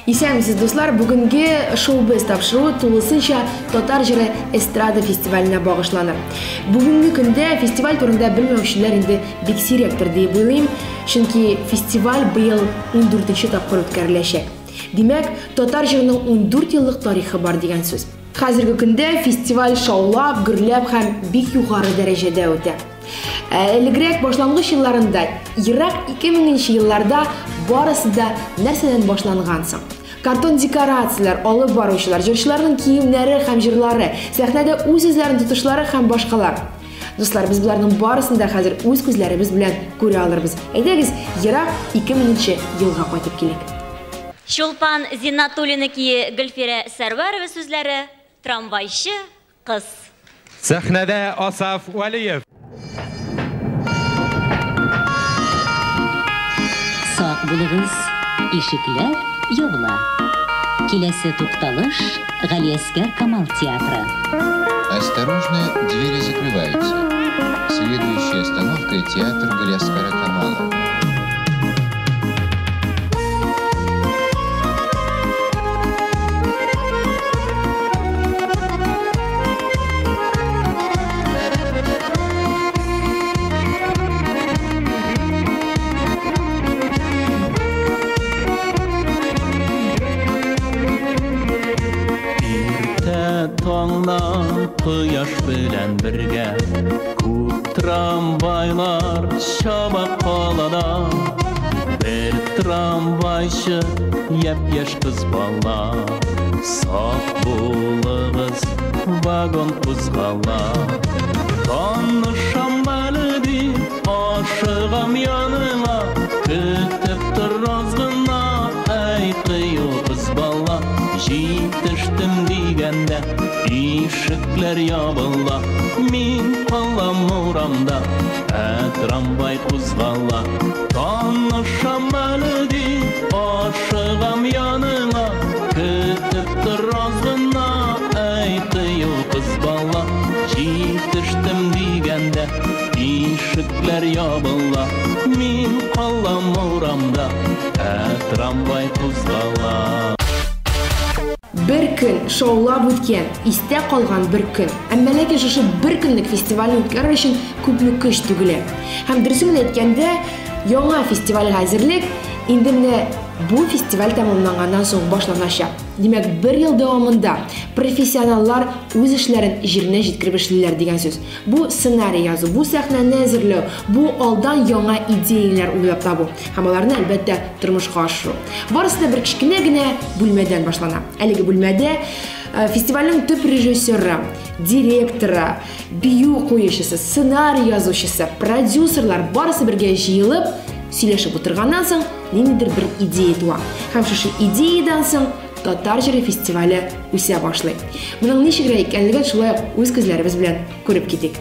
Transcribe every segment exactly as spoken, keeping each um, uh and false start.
Исәнмесез, дуслар, бүгінге шоу-без тапшыруы тулысынча Татар җыры эстрада фестиваленә багышланыр. Бүгінгі көндә фестиваль турында белмәүчеләр инде бик сирәктер дип уйлыйм, чөнки фестиваль быел ун дүртенче тапкыр үткәреләчәк. Димәк, Татар җырының ун дүрт еллык тарихы бар дигән сүз. Хәзерге көндә фестиваль шаулап, гөрләп һәм бик югары дәрәҗәдә үтә. Элегрәк башлангыч елларында, ерак ике меңенче елларда барысы да нәрсәдән башланган соң. Картон декорациялар, алып баручылар, җырчыларның киемнәре һәм җырлары, сәхнәдә үз үзләрен тотышлары һәм башкалар. Дуслар, без буларның барысын да хәзер үз күзләребез белән күрә алырбыз. Әйдәгез, ерак ике меңенче елга кайтып килик. Чулпан Зиннатуллиныкие Гөлфирә Сәрвәрова сүзләре, трамвайчы кыз. Сәхнәдә Асаф Валиев. Сак булыгыз, ишекләр ябыла. Киләсе тукталыш Галиәскәр Камал театры. Осторожно, двери закрываются. Следующая остановка — театр Галиәскәра Камала. Таңнан кояш белән бергә күп трамвайлар чаба калада. Бер трамвайчы япь-яшь кыз бала. Сак булыгыз, вагон кузгала. Танышам әле дип ашыгам яныңа, көтеп торгыз гына, әй кыю кыз бала. Җитештем дигәндә ишекләр ябыла, мин калам урамда, ә трамвай кузгала. Танышам әле дип ашыгам яныңа, көтеп торгыз гына, әй кыю кыз бала. Җитештем дигәндә ишекләр ябыла, мин калам урамда, ә трамвай кузгала. Бер көн шоулап үткән, истә калган бер көн. Әмма ләкин шушы бер көнлек фестивальне үткәрер өчен күпме көч түгелә. Һәм дөресен әйткәндә, яңа фестивальгә әзерлек инде менә бу фестиваль тәмамланганнан соң башланачак. Димәк, бер ел дәвамында профессионаллар үз эшләрен җиренә җиткереп эшлиләр дигән сүз. Бу сценарий язу, бу сәхнәне әзерләү, бу алдан яңа идеяләр уйлап табу һәм аларны әлбәттә тормышка ашыру. Барысы да бер кичкенә генә бүлмәдән башлана. Әлеге бүлмәдә фестивальнең төп режиссеры, директоры, бию куючысы, сценарий язучысы, продюсерлар барысы бергә җыелып, сөйләшеп утырганнан соң ниндидер бер идея туа. Һәм шушы идеядан соң Татар җыры фестивале үсә башлый. Моның ничегрәк икәнлеген шулай үз күзләребез белән күреп китик.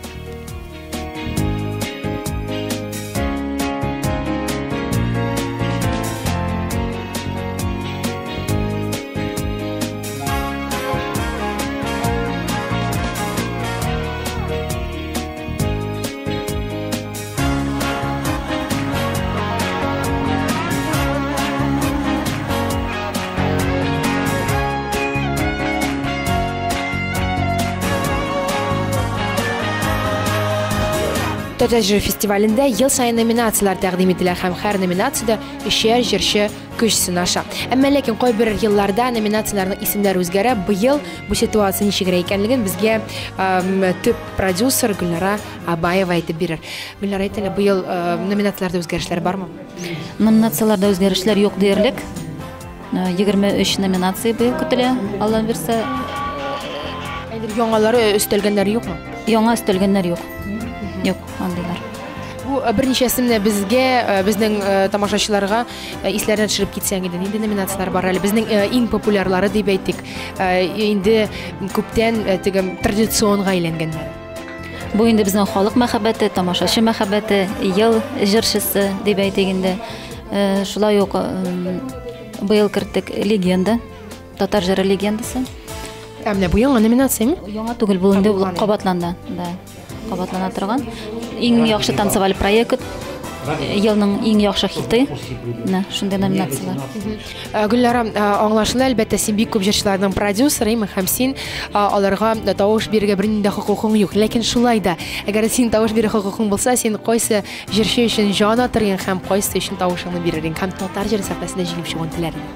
Татар җыры фестивалендә ел сайын номинациялар тәкъдим ителә һәм һәр номинациядә өчәр җырчы көч сынаша. Әмма ләкин кайбер елларда номинацияларның исемнәре үзгәрә. Быел бу ситуация ничегрәк икәнлеген безгә төп продюсер Гөлнара Абаева әйтеп бирер. Гөлнара, әйтелә, быел номинацияларда үзгәрешләр бармы? Номинацияларда үзгәрешләр юк диярлек. егерме өч номинация быел көтелә. Алла бирсә, яңалары өстәлгәннәр юкмы? Яңа өстәлгәннәр юк. Юк, андыйлар. Бу берничәсенә безгә, безнең тамашачыларга исләренә төшереп китсәң иде. Инде номинациялар бар әле. Безнең иң популярлары дип әйтик. Инде күптән тегем традиционга әйләнгәннәр. Бу инде безнең халык мәхәббәте, тамашачы мәхәббәте, ел җырчысы дип әйтик инде. Шулай ук быел керттек легенда, Татар җыры легендасы. Ә менә бу яңа номинацияме? Яңа түгел, бу инде кабатланды. Да. Кабатлана торган. Иң яхшы танцеваль проект елның иң яхшы хиты. Менә шундый номинациялар. Гөлнара, аңлашыла, әлбәттә, син бик күп җырчыларның продюсеры, һәм син аларга тавыш бирергә бернинди дә хокукың юк. Ләкин шулай да, әгәр син тавыш бирер хокукың булса, син кайсы җырчы өчен җан атырың һәм кайсы өчен тавышыңны бирерин, һәм татар җыры сәхнәсендә җиңеп чыгуын теләрең.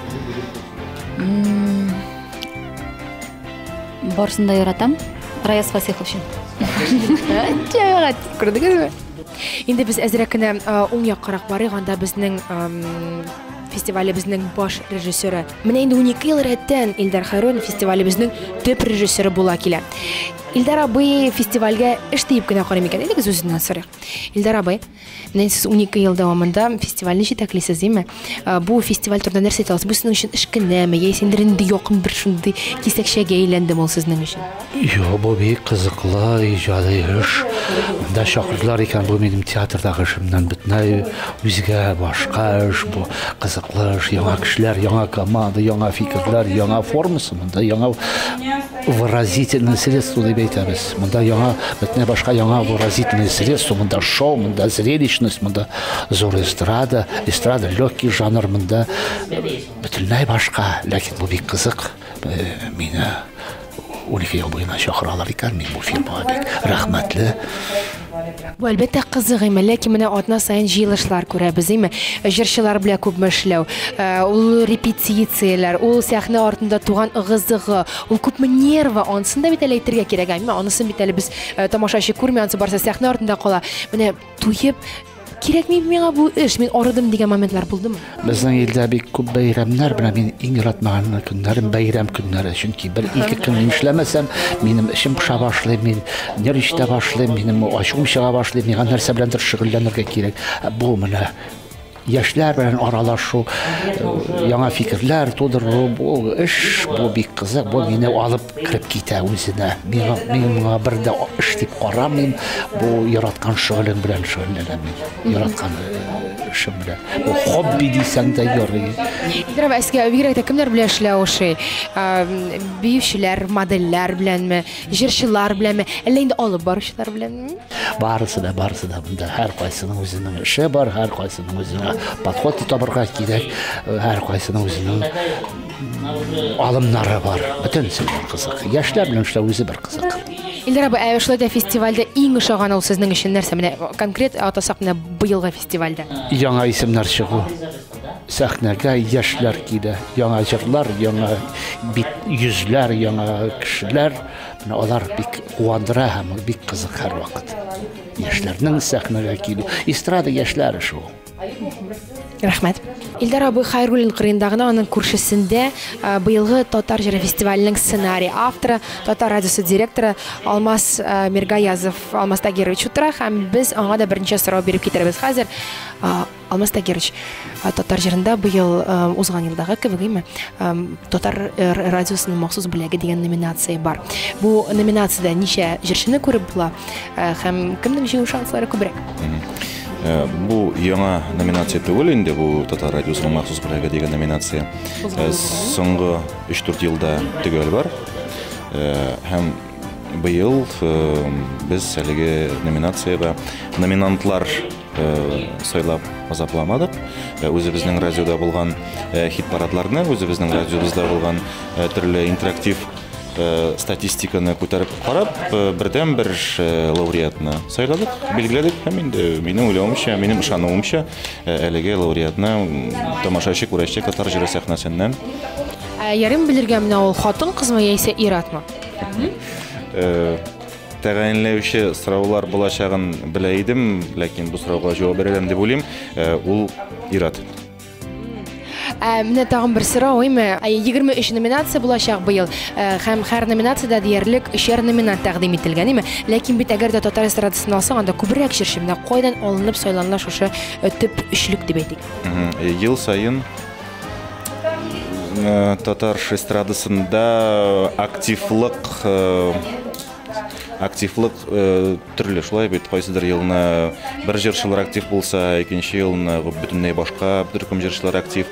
Барсын да яратам. Раяз Фасихов өчен. Җәмәгать, күрдегезме? Инде без әзрәк кенә уң яккарак барыйк, анда безнең фестивалебезнең баш режиссеры. Менә инде унике ел рәттән Илдар Харун фестивалебезнең төп режиссеры була килә. Илдар абый фестивальгә эш тиеп кенә карый микән? Инде без үзеннән сорыйк. Илдар абый, менә сез унике ел дәвамында фестивальне җитәклисез, диме? Бу фестиваль турында нәрсә әйтәсез? Бу сезнең өчен эш кенәме? Яисә инде инде якын бер шундый кисәкчәгә әйләнде ул сезнең өчен? Юк, бу бик кызыклы, иҗади эш. Да шагыйрьләр икән, бу минем театрдагы эшемнән бөтенләй үзгә башка эш, бу кызыклы эш, яңа кешеләр, яңа команда, яңа фикерләр, яңа формасы, монда яңа выразительное средство дип әйтәбез. Монда яңа бөтенләй башка яңа выразительное средство, монда шоу, монда зрелищность, монда зур эстрада, эстрада легкий жанр, монда бөтенләй башка, ләкин бу бик кызык. Мине унике ел буена чакыралар икән, мин бу фирмага бик рәхмәтле. Бу әлбәттә кызык, ләкин менә атна сайын җыелышлар күрәбез, име? Җырчылар белән күпме эшләү, ул репетицияләр, ул сәхнә артында туган ыгы-зыгы, ул күпме нервы, анысын да бит әле әйтергә кирәк, әмма анысын бит әле без тамашачы күрми, анысы барса сәхнә артында кала. Менә туеп кирәкми миңа бу эш, мин арыдым дигән моментлар булдымы? Безнең илдә бик күп бәйрәмнәр белән мин иң яратмаган көннәрем бәйрәм көннәре, чөнки бер ике көн эшләмәсәм, минем эшем пыша башлый, мин нервичтә башлыйм, минем ачуым чыга башлый, миңа нәрсә беләндер шөгыльләнергә кирәк. Бу менә яшьләр белән аралашу, яңа фикерләр тудыру, бу эш, бу бик кызык, бу мине алып кирип китә үзенә. Миңа миңа бер дә эш дип карамыйм, бу яраткан шөгылем белән шөгыльләнәм. Яраткан эшем белән. Бу хобби дисәң дә ярый. Илдар абый, әскә бигрәк тә кемнәр белән эшләү ошый? Биючеләр, модельләр беләнме, җырчылар беләнме, әллә инде алып баручылар беләнме? Барысы да, барысы да, монда һәр кайсының үзенең эше бар, һәр кайсының үзенең подход табарга кирәк, һәр кайсының үзенең алымнары бар. Бөтенсе кызык. Яшьләр белән эшләү үзе бер кызык. Илдар абый, шулай да фестивальдә иң ошаган ул сезнең өчен нәрсә? Менә конкрет атасак менә быелгы фестивальдә. Яңа исемнәр чыгу. Сәхнәгә яшьләр килә, яңа җырлар, яңа бит йөзләр, яңа кешеләр. Менә алар бик куандыра һәм бик кызык һәр вакыт. Яшьләрнең сәхнәгә килү. Эстрада яшьләре шул. Рәхмәт. Илдар абый Хайруллин кырыендагына аның күршесендә быелгы Татар җыры фестиваленең сценарий авторы, Татар радиосы директоры Алмаз Миргаязов, Алмаз Тагирович утыра һәм без аңа да берничә сорау биреп китербез хәзер. Алмаз Тагирович, Татар җырында быел узган елдагы кебек, име? Татар радиосының махсус бүләге дигән номинация бар. Бу номинациядә ничә җырчыны күреп була һәм кемнең җиңү шанслары күбрәк? Бу яңа номинация түгел инде, бу Татар радиосының махсус бүләге дигән номинация. Соңгы өч-дүрт елда төгәл бар. Һәм быел без әлеге номинациягә номинантлар сайлап азапламадык. Үзебезнең радиода булган хит-парадларны, үзебезнең радиобызда булган төрле интерактив статистиканы күтәреп карап, бердән бер лауреатны сайладык, билгеләдек һәм инде минем уйлавымча, минем ышануымча, әлеге лауреатны тамашачы күрәчәк Татар җыры сәхнәсеннән. Ярым белергә менә ул хатын кызмы яисә ир-атмы? Тәгаенләүче сораулар булачагын белә идем, ләкин бу сорауга җавап бирәләм дип уйлыйм, ул ир-ат. Менә тагын бер сорау, име? егерме өч номинация булачак быел һәм һәр номинациядә диярлек өчәр номинант тәкъдим ителгән, име? Ләкин бит әгәр дә Татар эстрадасын алсаң, анда күбрәк җырчы, менә кайдан алынып сайланла шушы төп өчлек дип әйтик. Ел сайын Татар эстрадасында активлык активлык төрле, шулай бит, кайсыдыр елны бер җырчылар актив булса, икенче елны бөтенләй башка төркем җырчылар актив.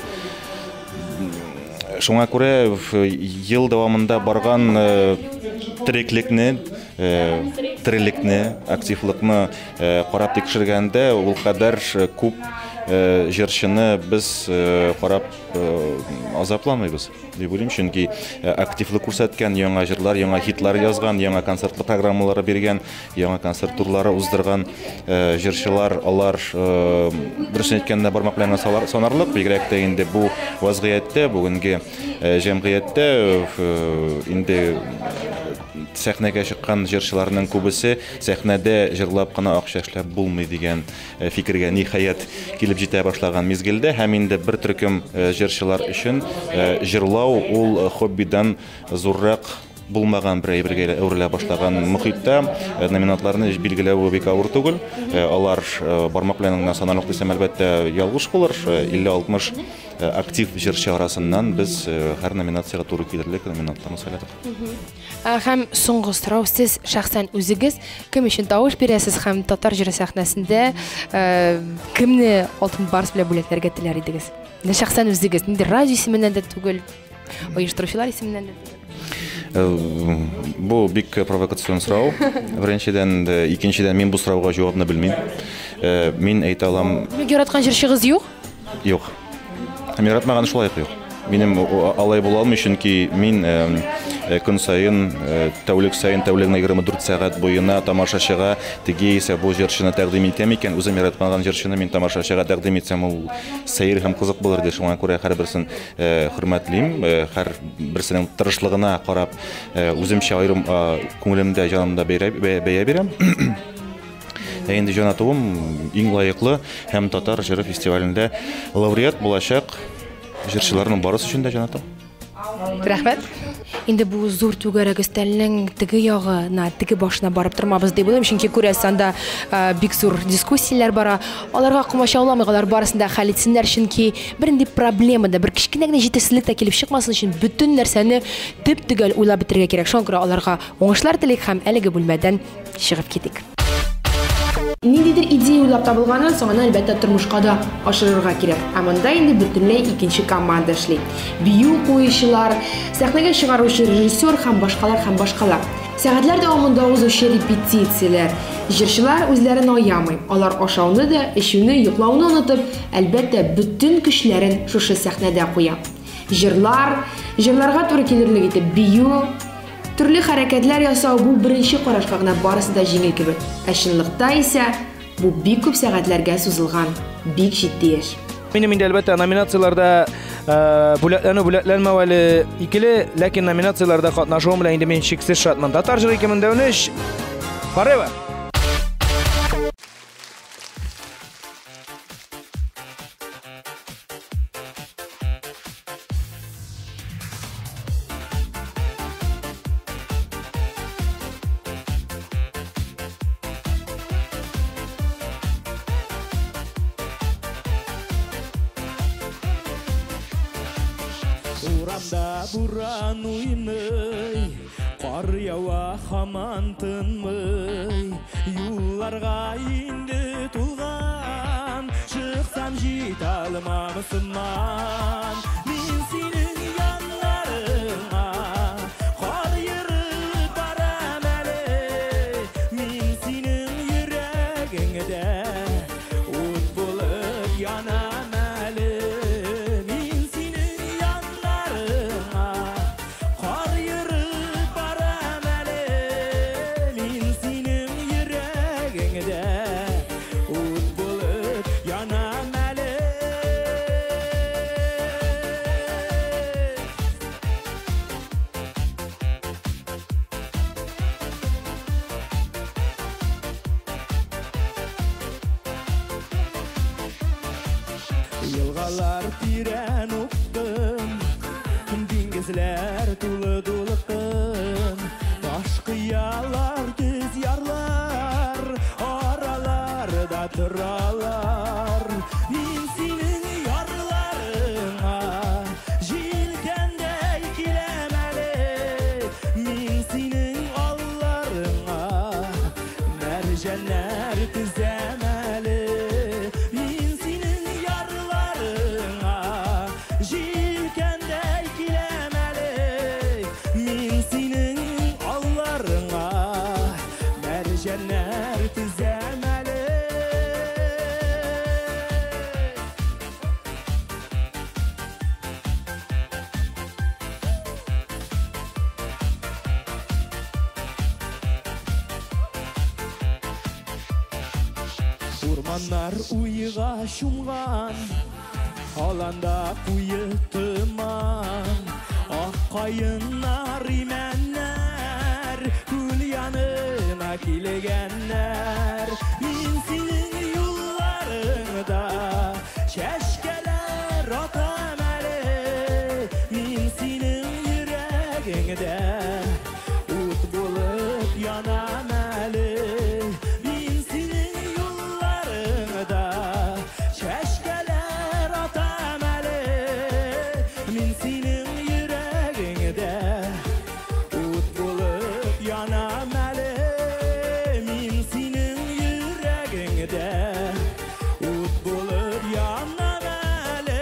Шуңа күрә ел дәвамында барган тереклекне тирлекне, активлыкны карап тикшергәндә ул кадәр күп җырчыны без карап азапламыйбыз дип уйлыйм, чөнки активлык күрсәткән яңа җырлар, яңа хитлар язган, яңа концертлы программалары биргән, яңа концерт турлары уздырган җырчылар, алар дөресен әйткәндә бармак белән санарлык, бигрәк тә инде бу вазгыятьтә, бүгенге җәмгыятьтә инде сәхнәгә чыккан җырчыларның күбесе сәхнәдә җырлап кына акча эшләп булмый дигән фикергә ниһаять килеп җитә башлаган мизгелдә, һәм инде бер төркем җырчылар өчен җырлау ул хоббидан зуррак булмаган бер әйбергә әверелә башлаган мөхиттә номинантларны билгеләү бик авыр түгел. Алар бармак белән генә санарлык дисәм, әлбәттә ялгыш булыр. илле-алтмыш актив җырчы арасыннан без һәр номинациягә туры килерлек номинантларны сайладык. Һәм соңгы сорау, сез шәхсән үзегез кем өчен тавыш бирәсез һәм татар җыры сәхнәсендә кемне алтын барс белән бүләкләргә теләр идегез? Менә шәхсән үзегез, инде радио исеменнән дә түгел, оештыручылар исеменнән дә түгел. Бу бик провокацион сорау. Беренчедән, икенчедән мин бу сорауга җавапны белмим. Мин әйтә алам. Яраткан җырчыгыз юк? Юк. Һәм яратмаган шулай юк. Минем алай була алмый, чөнки мин көн сайын, тәүлек сайын, тәүлегенә егерме дүрт сәгать буена тамашачыга теге исә бу җырчыны тәкъдим итәм икән, үзем яратмаган җырчыны мин тамашачыга тәкъдим итсәм, ул сәер һәм кызык булыр дип, шуңа күрә һәрберсен хөрмәтлим, һәр берсенең тырышлыгына карап, үземчә аерым күңелемдә, җанымда бәя бирәм. Инде җанатуым иң лаеклы һәм татар җыры фестивалендә лауреат булачак җырчыларның барысы өчен дә җанатам. Рәхмәт. Инде бу зур түгәрәк өстәлнең теге ягына, теге башына барып тормабыз дип уйлыйм, чөнки күрәсәң анда бик зур дискуссияләр бара. Аларга комачауламыйлар, барысында хәл итсеннәр, чөнки бернинди проблема да, бер кичкенә генә җитешсезлек тә килеп чыкмасын өчен бөтен нәрсәне төп төгәл уйлап бетергә кирәк. Шуңа күрә аларга уңышлар телик һәм әлеге бүлмәдән чыгып китик. Ниндидер идея уйлап табылганын соңына әлбәттә тормышка да ашырырга кирәк. Ә монда инде бөтенләй икенче команда эшли. Бию куючылар, сәхнәгә чыгаручы режиссер һәм башкалар һәм башкалар. Сәгатьләр дәвамында узучы репетицияләр. Җырчылар үзләрен аямый. Алар ашауны да, эчүне, йоклауны онытып, әлбәттә бөтен көчләрен шушы сәхнәдә куя. Җырлар, җырларга туры килерлек итеп бию, төрле хәрәкәтләр ясау бу беренче карашка гына барысы да җиңел кебек. Ә чынлыкта исә бу бик күп сәгатьләргә сузылган, бик җитди эш. Минем инде әлбәттә номинацияларда бүләкләнү бүләкләнмәү әле икеле, ләкин номинацияларда катнашуым белән инде мин шиксез шатман. Татар җыры ике мең унөч Forever. Урамда буран уйный, кар ява һаман тынмый, юлларга инде тулган, чыксам җит алмам сыман. Мин синең яннарыңа кар йөреп барам әле, мин синең йөрәгеңдә ут булып янам әле. Yılgalar tiren uktım, dingizler tulu dulukun, taş kıyalar düz yarlar, aralarda duralar. Min senin yarlarına jilkendey kilemeli, min senin allarına mercanlar tüzemeli. Урманнар уйга шумган, аланда куе тыман, ак кайыннар имәннәр, күл янына килгәннәр. Мин синең юлларыңда чәчкәләр атам әле, мин синең йөрәгеңдә ут булып янам әле. Мин синең юлларыңда чәчкәләр атам әле, мин синең йөрәгеңдә ут булып янам әле. Мин синең йөрәгеңдә ут булып янам әле.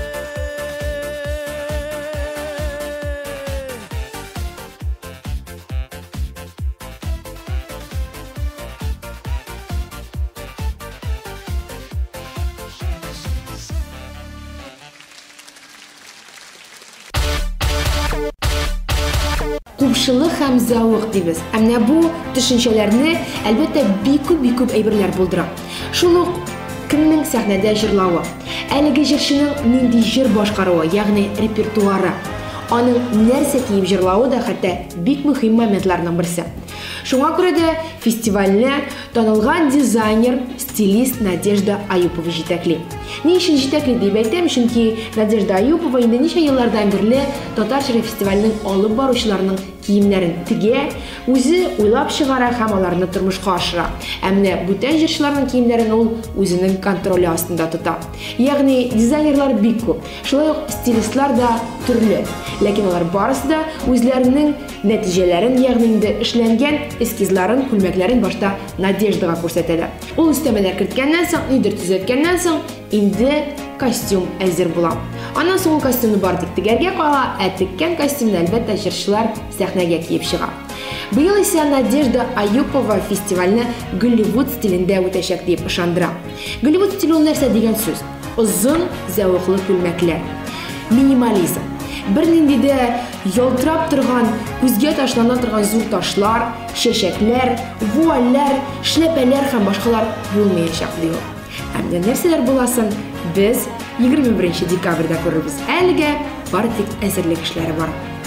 Купшылык һәм зауык дибез. Ә менә бу төшенчәләрне әлбәттә бик күп бик күп әйберләр булдыра. Шул ук кемнең сәхнәдә җырлавы, әлеге җырчының нинди җыр башкаруы, ягъни репертуары, аның нәрсә киеп җырлавы да хәтта бик мөһим моментларның берсе. Шуңа күрә дә фестивальне танылган дизайнер, стилист Надежда Аюпова җитәкли. Ни өчен җитәкли дип әйтәм, чөнки Надежда Аюпова инде ничә еллардан бирле Татар җыры фестиваленең алып баручыларының киемнәрен тегә, үзе уйлап чыгара һәм аларны тормышка ашыра. Ә менә бүтән җырчыларның киемнәрен ул үзенең контроле астында тота. Ягъни дизайнерлар бик күп, шулай ук стилистлар да төрле. Ләкин алар барысы да үзләренең нәтиҗәләрен, ягъни инде эшләнгән эскизларын, күлмәкләрен башта Надеждага күрсәтәләр. Ул өстәмәләр керткәннән соң, нидер төзәткәннән соң инде костюм әзер була. Аннан соң ул костюмны бар тик тегәргә кала, ә теккән костюмны әлбәттә җырчылар сәхнәгә киеп чыга. Быел исә Надежда Аюпова фестивальне Голливуд стилендә үтәчәк дип ышандыра. Голливуд стиле ул нәрсә дигән сүз? Озын, зәвыклы күлмәкләр. Минимализм. Бер нинди дә ялтырап торган, күзгә ташлана торган зур ташлар, чәчәкләр, вуальләр, шляпәләр һәм башкалар булмаячак ди ул. Ә менә нәрсәләр буласын, без егерме беренче декабрьдә күрербез. Әлегә бары тик әзерлек эшләре бар.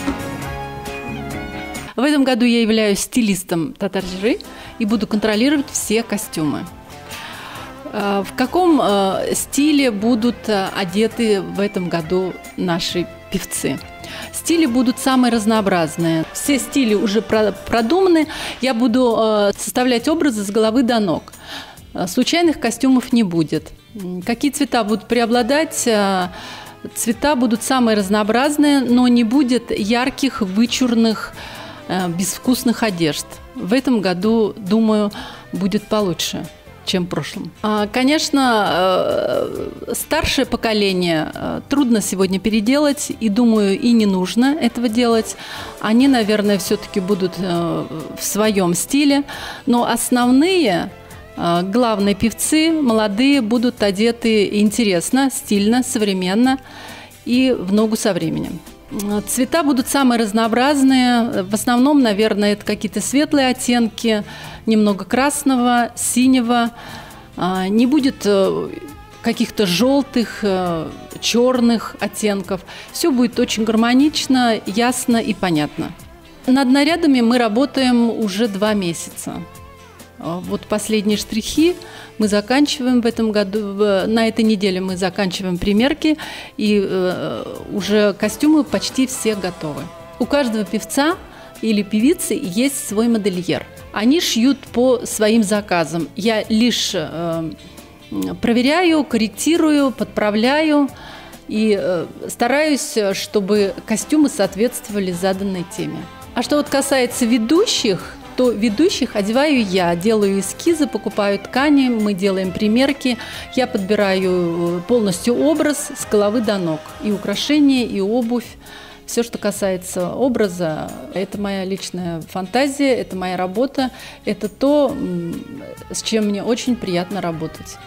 В этом году я являюсь стилистом татар-жыры и буду контролировать все костюмы. В каком стиле будут одеты в этом году наши певцы? Стили будут самые разнообразные. Все стили уже продуманы. Я буду составлять образы с головы до ног. Случайных костюмов не будет. Какие цвета будут преобладать? Цвета будут самые разнообразные, но не будет ярких, вычурных, безвкусных одежд. В этом году, думаю, будет получше, чем в прошлом. Конечно, старшее поколение трудно сегодня переделать, и, думаю, и не нужно этого делать. Они, наверное, все-таки будут в своем стиле, но основные, главные певцы, молодые, будут одеты интересно, стильно, современно и в ногу со временем. Цвета будут самые разнообразные. В основном, наверное, это какие-то светлые оттенки, немного красного, синего. Не будет каких-то желтых, черных оттенков. Все будет очень гармонично, ясно и понятно. Над нарядами мы работаем уже два месяца. Вот последние штрихи мы заканчиваем в этом году. На этой неделе мы заканчиваем примерки, и э, уже костюмы почти все готовы. У каждого певца или певицы есть свой модельер. Они шьют по своим заказам. Я лишь э, проверяю, корректирую, подправляю и э, стараюсь, чтобы костюмы соответствовали заданной теме. А что вот касается ведущих, то ведущих одеваю я, делаю эскизы, покупаю ткани, мы делаем примерки, я подбираю полностью образ с головы до ног, и украшения, и обувь. Все, что касается образа, это моя личная фантазия, это моя работа, это то, с чем мне очень приятно работать.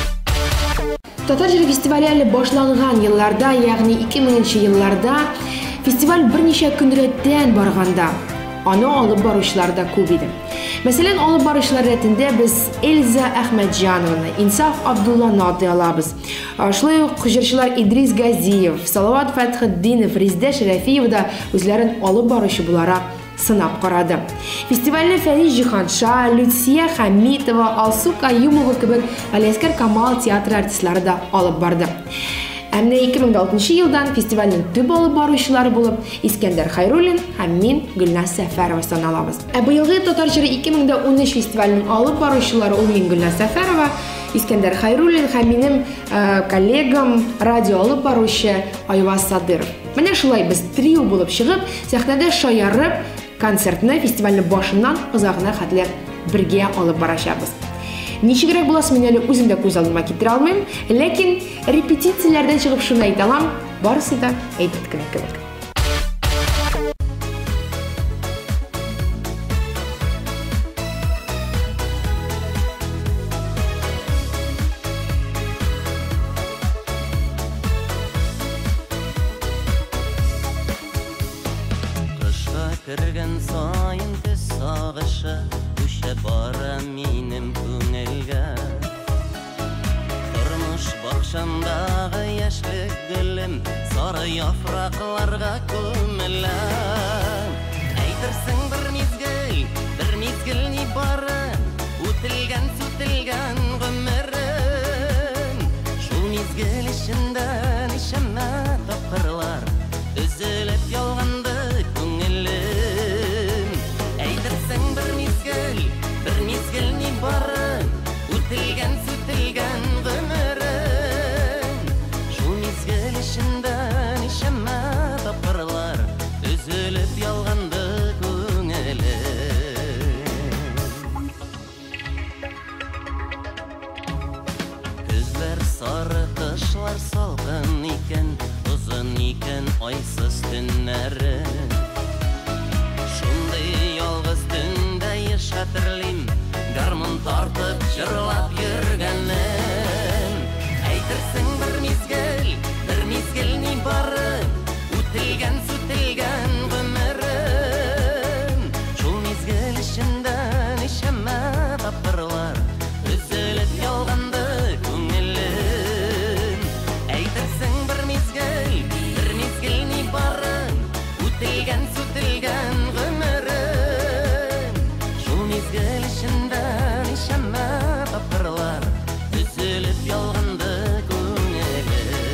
Татар җыры фестивале әле башланган елларда, ягъни ике меңенче елларда фестиваль берничә көн рәттән барганда, аны алып баручылар да күп иде. Мәсәлән, алып барышлар рәтендә без Эльза Әхмәтҗанованы, Инсаф Абдулланы атай алабыз. Шулай ук җырчылар Идрис Газиев, Салават Фәтхетдинов, Резда Шәрәфиева да үзләрен алып баручы буларак сынап карады. Фестивальне Фәрис Җиһанша, Люция Хәмитова, Алсу Каюмова кебек Галиәскәр Камал театры артистлары да алып барды. Әмне ике мең алтынчы елдан фестивальнең төп алып баручылары булып Искәндәр Хайруллин һәм мин Гөлназ Сәфәрова саналабыз. Ә быелгы Татар җыры ике мең унөч фестиваленең алып баручылары ул мин Гөлназ Сәфәрова, Искәндәр Хайруллин һәм минем коллегам радио алып баручы Айваз Садыров. Менә шулай без трио булып чыгып, сәхнәдә шаярып, концертны фестивальне башыннан озагына хәтләр бергә алып барачабыз. Ничегрәк буласы мин әле үзем дә күз алдыма китерә алмыйм, ләкин репетицияләрдән чыгып шуны әйтә алам, барысы да әйтеп кенә кебек. Кышка кергән сайын көз сагышы күчә бара минем күңелгә. Тормыш бакчамдагы яшьлек гөлем сары яфракларга күмелә. Әйтерсең бер мизгел, бер мизгел ни бары, үтелгән сүтелгән гомерем. Шул мизгел эчендә нишәмә тапкырлар өзелеп ялганды күңелем. Әйтерсең бер мизгел, бер мизгел ни бары, үтелгән сүтелгән гомерем. Шул мизгел эчендә нишәмә тапкырлар өзелеп ялганды күңелем. Күзләр сары, кышлар салкын икән, озын икән айсыз төннәре. Шундый ялгыз төндә яшәтерлим, гармун тартып җырлап йөргәнем. Әйтерсең бер мизгел, бер мизгел ни бары, үтелгән сүтелгән гомерем. Шул мизгел эчендә нишәмә тапкырлар өзелеп ялганды күңелем. Әйтерсең бер мизгел, бер мизгел ни бары, үтелгән сүтелгән гомерем. Шул мизгел эчендә нишәмә тапкырлар өзелеп ялганды күңелем.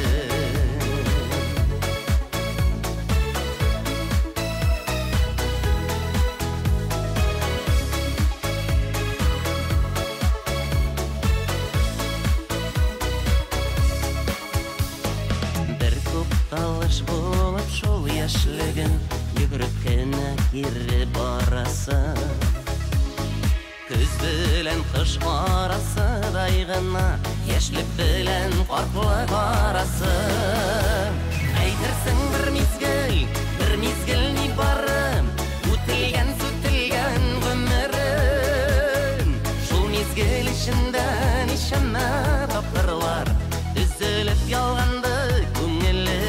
Бер күп талыш булып шул яшьлеген йөгереп кенә кире барасы. Көз белән кыш арасыдай гына, яшьлек белән картлык арасы. Әйтерсең бер мизгел, бер мизгел ни бары, үтелгән сүтелгән гомерем. Шул мизгел эчендә нишәмә тапкырлар өзелеп ялганды күңелем.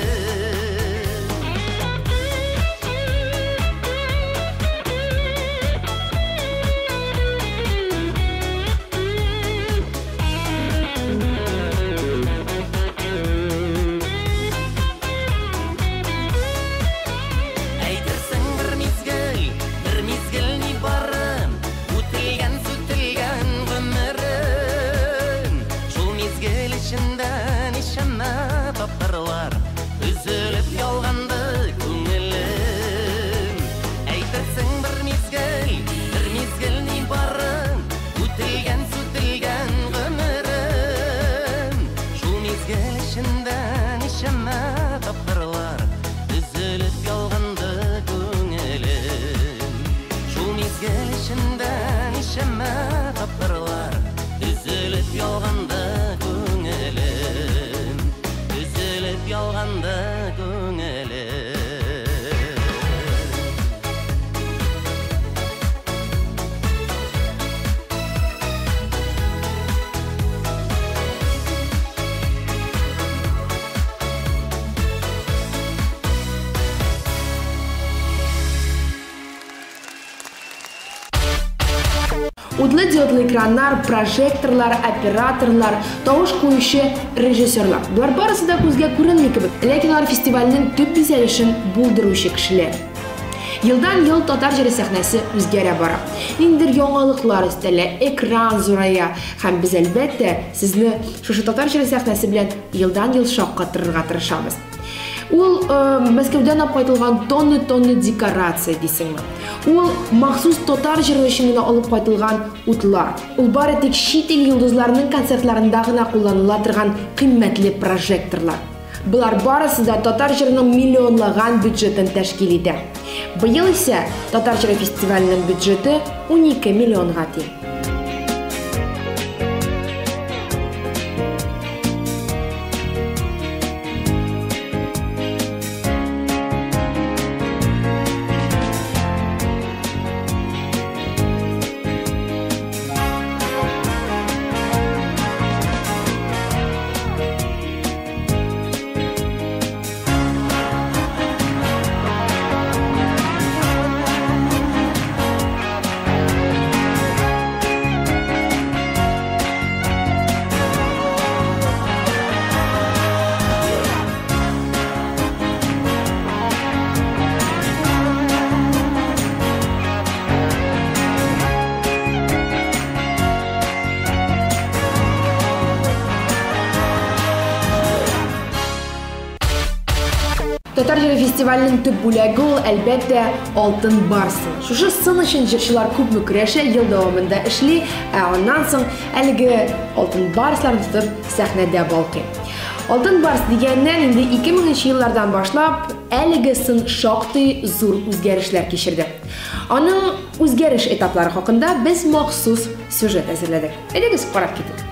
Удлы диодлы экраннар, прожекторлар, операторлар, тавыш куючы режиссерлар. Булар барысы да күзгә күренми кебек, ләкин алар фестивальнең төп бизәлешен булдыручы кешеләр. Йылдан ел татар җыры сәхнәсе үзгәрә бара. Ниндидер яңалыклар өстәлә, экран зурая һәм без әлбәттә сезне шушы татар җыры сәхнәсе белән йылдан ел шаккатырырга тырышабыз. Ул Мәскәүдән алып кайтылган тонны-тонны декорация дисеңме. Ул махсус татар җыры өчен генә алып кайтылган утлар. Ул бары тик чит ил йолдызларының концертларында гына кулланыла торган кыйммәтле прожекторлар. Булар барысы да татар җырының миллионлаган бюджетын тәшкил итә. Быел исә татар җыры фестиваленең бюджеты унике миллионга тиң. Татар җыры фестиваленең төп бүләге ул әлбәттә алтын барсы. Шушы сын өчен җырчылар күпме көрәшә, ел дәвамында эшли, ә аннан соң әлеге алтын барсларны тотып сәхнәдә балкый. Алтын барс дигәннән инде ике меңенче еллардан башлап әлеге сын шактый зур үзгәрешләр кичерде. Аның үзгәреш этаплары хакында без махсус сюжет әзерләдек. Әйдәгез карап китик.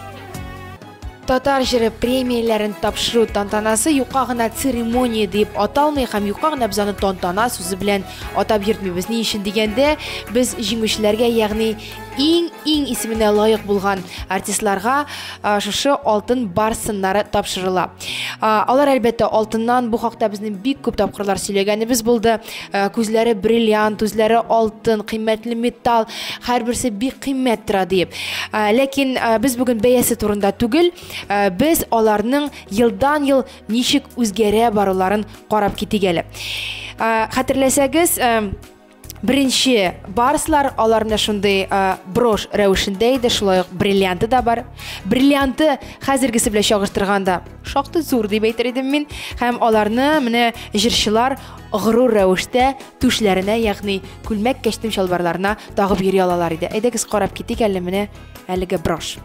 Татар җыры премияләрен тапшыру тантанасы юка гына церемония дип аталмый һәм юка гына без аны тантана сүзе белән атап йөртмибез. Ни өчен дигәндә, без җиңүчеләргә, ягъни иң-иң исеменә лаек булган артистларга шушы алтын барс сыннары тапшырыла. Алар әлбәттә алтыннан, бу хакта безнең бик күп тапкырлар сөйләгәнебез булды. Күзләре бриллиант, үзләре алтын, кыйммәтле металл, һәрберсе бик кыйммәт тора дип. Ләкин без бүген бәясе турында түгел, без аларның елдан-ел ничек үзгәрә баруларын карап китик әле. Хәтерләсәгез, Беренче барслар аларны шундый брош рәвешендә иде, шулай ук бриллианты да бар. Бриллианты хәзергесе белән чагыштырганда шактый зур дип әйтер идем мин, һәм аларны менә җырчылар горур рәвештә түшләренә, ягъни күлмәк кәчтем чалбарларына тагып йөри алалар иде. Әйдәгез карап китик әле менә әлеге брош.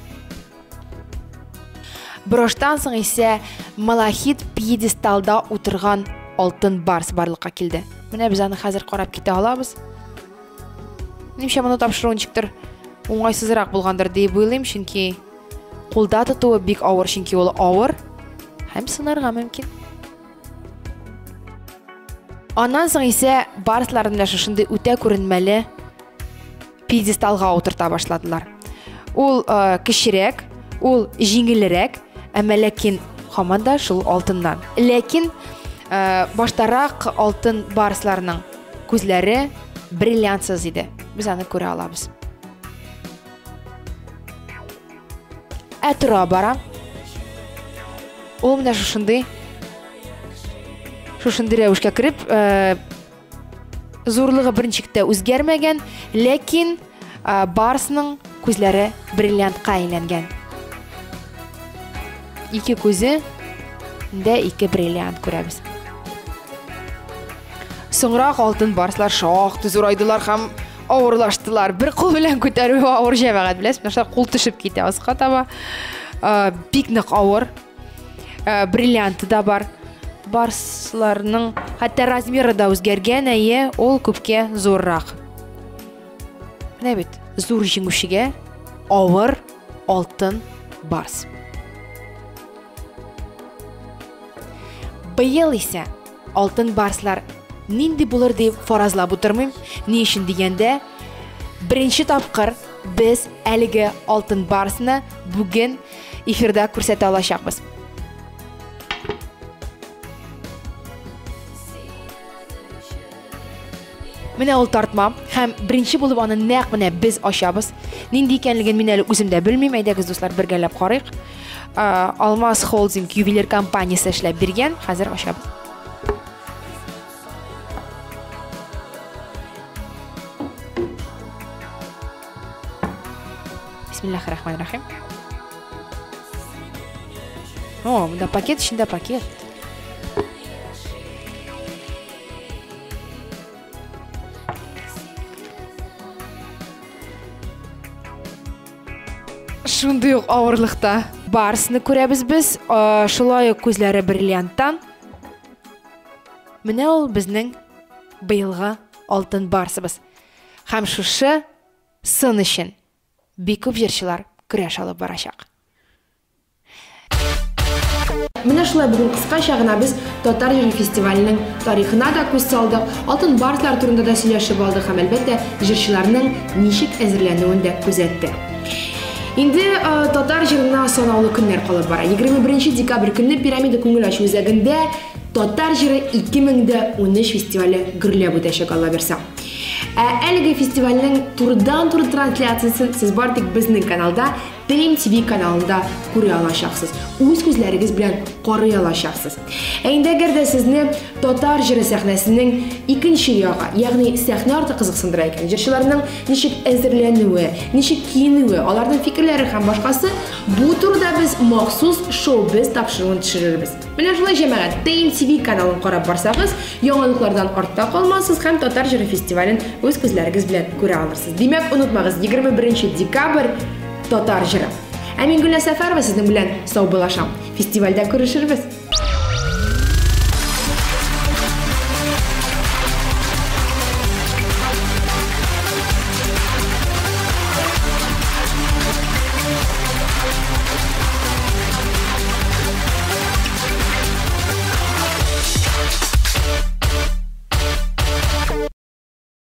Броштан соң исә малахит пьедесталда утырган алтын барс барлыкка килде. Менә без аны хәзер карап китә алабыз. Нимчә моны тапшыру ничектер уңайсызрак булгандыр дип уйлыйм, чөнки кулда тотуы бик авыр, чөнки ул авыр һәм сынарга мөмкин. Аннан соң исә барсларны да шушындый үтә күренмәле пьедесталга утырта башладылар. Ул кечерәк, ул җиңелрәк, әмма ләкин һаман да шул алтыннан. Ләкин баштарак алтын барсларның күзләре бриллиантсыз иде. Без аны күрә алабыз. Ә тора бара. Ул менә шушындый шушындый рәвешкә кереп, зурлыгы беренчектә үзгәрмәгән, ләкин барсның күзләре бриллиантка әйләнгән. Ике күзе дә ике бриллиант күрәбез. Соңрак алтын барслар шактый зурайдылар һәм авырлаштылар. Бер кул белән күтәрү авыр җәмәгать, беләсез, менә кул төшеп китә аска таба. Бик нык авыр. Бриллианты да бар. Барсларның хәтта размеры да үзгәргән, әйе, ул күпкә зуррак. Менә бит, зур җиңүчегә авыр алтын барс. Быел исә алтын барслар нинди булыр дип фаразлап утырмыйм. Ни өчен дигәндә, беренче тапкыр без әлеге алтын барсны бүген эфирда күрсәтә алачакбыз. Менә ул тартма һәм беренче булып аны нәкъ менә без ачабыз. Нинди икәнлеген мин әле үзем дә белмим. Әйдәгез дуслар, бергәләп карыйк. Алмаз Холдинг ювелир компаниясе эшләп биргән. Хәзер ачабыз. Бисмиллаһир-рахманир-рахим. О, бunda пакет içinde пакет. Шундый ук авырлыкта барысны күрәбез без. Шулай ук күзләре бриллианттан. Менә ул безнең быелгы алтын барсыбыз. Һәм шушы сын өчен бик күп җырчылар көрәш алып барачак. Менә шулай бүген кыскача гына без Татар җыры фестиваленең тарихына да күз салдык, алтын барслар турында да сөйләшеп алдык һәм әлбәттә җырчыларның ничек әзерләнүен дә күзәттек. Инде татар җырына санаулы көннәр калып бара. егерме беренче декабрь көнне Пирамида күңел ачу үзәгендә Татар җыры ике мең унөч фестивале гөрләп үтәчәк, Алла бирсә. Ә әлеге фестивальнең турыдан-туры трансляциясын сез бар тик безнең каналда, Т М Т В каналында күрә алачаксыз. Үз күзләрегез белән карый алачаксыз. Ә инде әгәр дә сезне татар җыры сәхнәсенең икенче ягы, ягъни сәхнә арты кызыксындыра икән, җырчыларның ничек әзерләнүе, ничек киенүе, аларның фикерләре һәм башкасы, бу турыда без махсус шоу-без тапшыруын төшерербез. Менә шулай җәмәгать, Т М Т В каналын карап барсагыз, яңалыклардан артта калмассыз һәм татар җыры фестивален үз күзләрегез белән күрә алырсыз. Димәк, онытмагыз, егерме беренче декабрь татар җыры. Ә мин Гөлнар Сәфәрова сезнең белән сау булашам. Фестивальдә күрешербез.